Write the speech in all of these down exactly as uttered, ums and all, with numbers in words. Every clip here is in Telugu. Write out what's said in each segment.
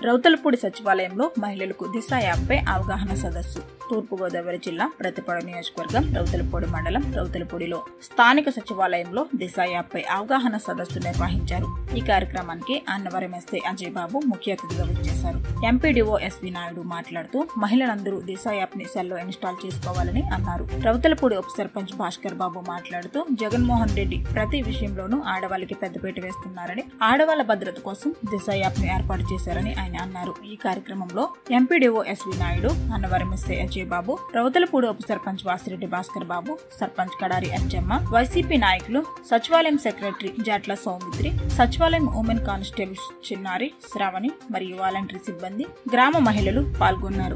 రౌతలపూడి సచివాలయంలో మహిళలకు దిశ యాప్పై అవగాహన సదస్సు. తూర్పుగోదావరి జిల్లా ప్రతిపాడు నియోజకవర్గం రౌతలపూడి మండలం రౌతలపూడిలో స్థానిక సచివాలయంలో దిశ యాప్పై అవగాహన సదస్సు నిర్వహించారు. ఈ కార్యక్రమానికి అన్నవరం ఎస్ఐ అజయ్ బాబు ముఖ్య అతిథిగా వచ్చేశారు. ఎంపీడీఓ ఎస్వి నాయుడు మాట్లాడుతూ మహిళలందరూ దిశ యాప్ ని సెల్లో ఇన్స్టాల్ చేసుకోవాలని అన్నారు. రౌతలపూడి ఉప సర్పంచ్ భాస్కర్ బాబు మాట్లాడుతూ జగన్మోహన్ రెడ్డి ప్రతి విషయంలోనూ ఆడవాళ్ళకి పెద్దపీట వేస్తున్నారని, ఆడవాళ్ల భద్రత కోసం దిశ యాప్ ని ఏర్పాటు చేశారని ఆయన అన్నారు. ఈ కార్యక్రమంలో MPDO SV Naidu, Annavaram SI Ajay Babu, Rautalapudi ఉప సర్పంచ్ వాసిరెడ్డి భాస్కర్ బాబు, సర్పంచ్ కడారి అచ్చమ్మ, వైసీపీ నాయకులు, సచివాలయం సెక్రటరీ జాట్ల సౌమిత్రి, సచివాలయం ఉమెన్ కానిస్టేబుల్స్ చిన్నారి, శ్రావణి మరియు వాలంటరీ సిబ్బంది, గ్రామ మహిళలు పాల్గొన్నారు.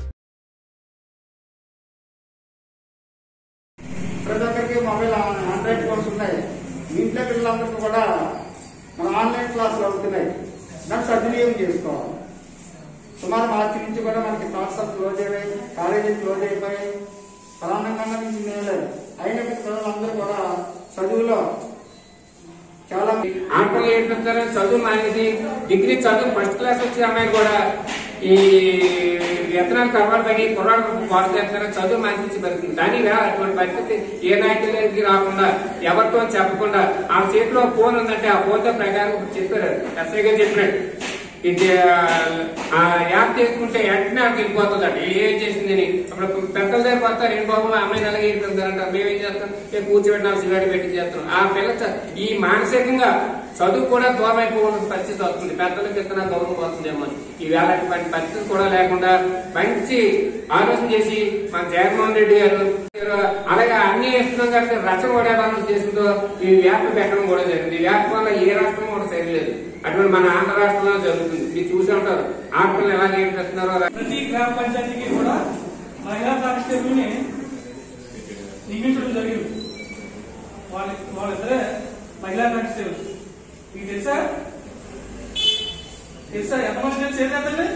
ప్రతి ఒక్కరికి మొబైల్ ఆండ్రాయిడ్ ఫోన్స్ ఉన్నాయి. ఇంట్లో పిల్లలందరికీ కూడా మన ఆన్లైన్ క్లాసులు అవుతున్నాయి. దాన్ని సద్వినియోగం చేసుకోవాలి. సుమారు మార్చి నుంచి కూడా మనకి పాఠశాల క్లోజ్ అయిపోయి, కాలేజీలు క్లోజ్ అయిపోయి, ప్రధానంగా నుంచి లేదు. అయినప్పటికీ పిల్లలందరూ కూడా చదువులో చాలా ఆటలు ఏంటంటారు, చదువు మానేసి డిగ్రీ చదువు ఫస్ట్ క్లాస్ వచ్చే అమ్మాయి కూడా ఈ వ్యతనాలు కర్మాలు పడి కుర్రాడు పాటు చేస్తారు, చదువు మానేసి పెరుగుతుంది. కానీ అటువంటి పరిస్థితి ఏ నాయకులకి రాకుండా, ఎవరితో చెప్పకుండా ఆ చేతిలో ఫోన్ ఉందంటే ఆ ఫోన్ తో ప్రకారం చెప్పారు ఎస్ఐ గారు చెప్పినట్టు ఇది ఆ యాప్ చేసుకుంటే వెంటనే ఆమెకి వెళ్ళిపోతుందంట ఏం చేసిందని. అప్పుడు పెద్దల దగ్గర వస్తారు, ఏం బాబు అమ్మాయిని అలాగే వెళ్ళిపోతారంట. మేమేం చేస్తాం, మేము కూర్చోబెట్టిన సిగరెట్ పెట్టి చేస్తాం. ఆ పిల్ల ఈ మానసికంగా చదువు కూడా దూరం అయిపోవాల్సిన పరిస్థితి వస్తుంది. పెద్దలకు ఎత్తున గౌరవం వస్తుందేమో. ఈవేళ అటువంటి పరిస్థితి కూడా లేకుండా మంచి ఆలోచన చేసి మన జగన్మోహన్ రెడ్డి గారు అలాగే అన్ని ఇస్తున్నాం కాబట్టి రచన కూడా ఎలా చేసిందో ఈ వ్యాప్ పెట్టడం కూడా జరిగింది. ఈ వ్యాప్ వల్ల ఏ రాష్ట్రం కూడా చేయలేదు. అటువంటి మన ఆంధ్ర రాష్ట్రంలో జరుగుతుంది. మీరు చూసి ఉంటారు ఆడపిల్లలు ఎలా నేర్పిస్తున్నారో. ప్రతి గ్రామ పంచాయతీకి కూడా మహిళా కానిస్టేబుల్ ని నియమించడం జరిగింది. వాళ్ళ వాళ్ళిద్దరే మహిళా కానిస్టేబుల్. మీకు తెలుసా తెలుసా ఎంతమంది తెలిసి ఏంటంటే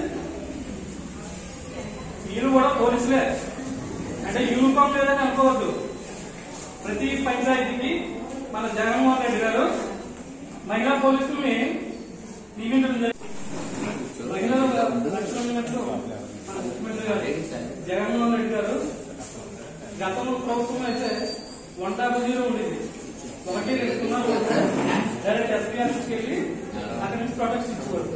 వీళ్ళు కూడా పోలీసులే. అంటే యూనిఫామ్ లేదని అనుకోవద్దు. ప్రతి పంచాయతీకి మన జగన్మోహన్ రెడ్డి గారు మహిళా పోలీసుల్ని నియమించడం జరిగింది. మహిళల రక్షణ నిమిత్తం మన ముఖ్యమంత్రి గారు జగన్మోహన్ రెడ్డి గారు గతంలో ప్రభుత్వం అయితే వన్ డాబల్ జీరో ఉండేది. ఒకటి సున్నారు డైరెక్ట్ ఎస్పీ ఆఫీస్కి వెళ్ళి అక్కడి నుంచి ప్రొటెక్షన్ ఇచ్చేవారు.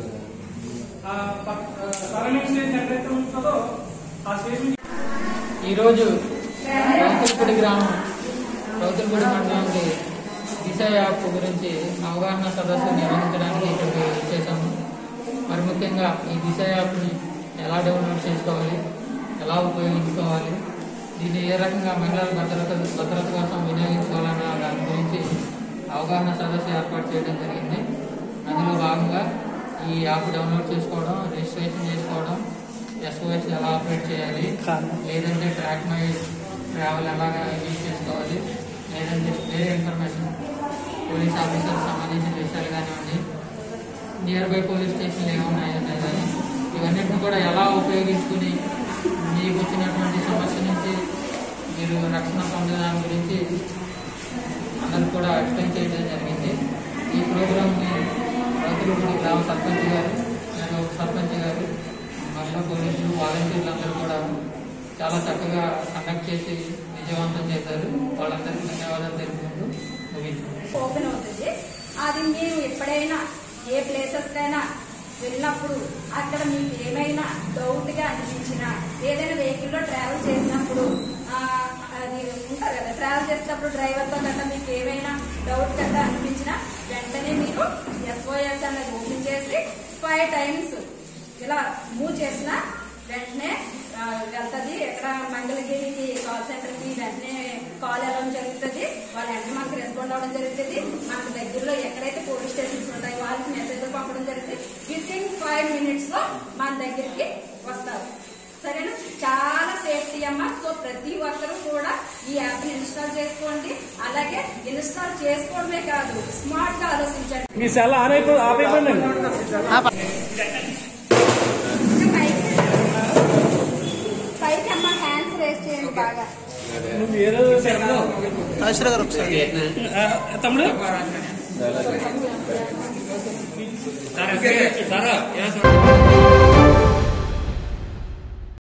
సరౌండింగ్ స్టేషన్ ఎక్కడైతే ఉంటుందో ఆ స్టేషన్. ఈరోజు రౌతలపూడి గ్రామం రౌతలపూడి మండలానికి దిశ యాప్ గురించి అవగాహన సదస్సు నిర్వహించడానికి ఇక్కడికి వచ్చేసాము. మరి ముఖ్యంగా ఈ దిశ యాప్ని ఎలా డౌన్లోడ్ చేసుకోవాలి, ఎలా ఉపయోగించుకోవాలి, దీన్ని ఏ రకంగా మహిళల భద్రత భద్రత కోసం వినియోగించుకోవాలన్న దాని గురించి అవగాహన సదస్సు ఏర్పాటు చేయడం జరిగింది. అందులో భాగంగా ఈ యాప్ డౌన్లోడ్ చేసుకోవడం, రిజిస్ట్రేషన్ చేసుకోవడం, ఎస్ఓఎస్ ఎలా ఆపరేట్ చేయాలి, లేదంటే ట్రాక్ మై ట్రావెల్ ఎలాగా యూజ్ చేసుకోవాలి, లేదంటే వేరే ఇన్ఫర్మేషన్ పోలీస్ ఆఫీసర్కి సంబంధించిన విషయాలు కానివ్వండి, నియర్ బై పోలీస్ స్టేషన్లు ఏమున్నాయనే కానీ ఇవన్నిటిని కూడా ఎలా ఉపయోగించుకుని మీకు వచ్చినటువంటి సమస్య నుంచి మీరు రక్షణ పొందడం గురించి అందరూ కూడా ఎక్స్ప్లెయిన్ చేయడం జరిగింది. ఈ ప్రోగ్రామ్ని రౌతలపూడి గ్రామ సర్పంచ్ గారు, మరియు సర్పంచ్ గారు, మహిళా పోలీసులు, వాలంటీర్లు అందరూ కూడా చాలా చక్కగా కండక్ట్ చేసి విజయవంతం చేశారు. వాళ్ళందరికీ ధన్యవాదాలు తెలుపుకుంటూ ఓపెన్ అవుతుంది. అది మీరు ఎప్పుడైనా ఏ ప్లేసెస్ కైనా వెళ్ళినప్పుడు అక్కడ మీకు ఏమైనా డౌట్ గా అనిపించినా, ఏదైనా వెహికల్ లో ట్రావెల్ చేసినప్పుడు అది ఉంటారు కదా, ట్రావెల్ చేసేటప్పుడు డ్రైవర్ తో కన్నా మీకు ఏమైనా డౌట్ కన్నా అనిపించినా వెంటనే మీరు ఎస్ఓఎస్ అనేది ఓపెన్ చేసి ఫైవ్ టైమ్స్ ఇలా మూవ్ చేసినా వెంటనే వెళ్తుంది. ఎక్కడ మంగళగిరికి కాల్ సెంటర్ కి వెంటనే కాల్ అవ్వడం జరుగుతుంది. వాళ్ళు వెంటనే మనకు రెస్పాండ్ అవ్వడం జరుగుతుంది. మనకు దగ్గరలో ఎక్కడైతే పోలీస్ స్టేషన్స్ ఉంటాయి వాళ్ళకి మెసేజ్ పంపడం జరుగుతుంది. విత్ ఇన్ ఫైవ్ మినిట్స్ లో మన దగ్గరికి వస్తారు. సరేనా? చాలా సేఫ్టీ అమ్మా. సో ప్రతి ఒక్కరూ కూడా ఈ యాప్ ని ఇన్స్టాల్ చేసుకోండి. అలాగే ఇన్స్టాల్ చేసుకోవడమే కాదు, స్మార్ట్ గా ఆలోచించండి. మీ సెల్ ఆన్ అయిపో ఆపైపోయింది. పైకి అమ్మ హ్యాండ్స్ రేస్ చేయండి బాగా. నువ్వు ఏ రోజు తమ్ముడు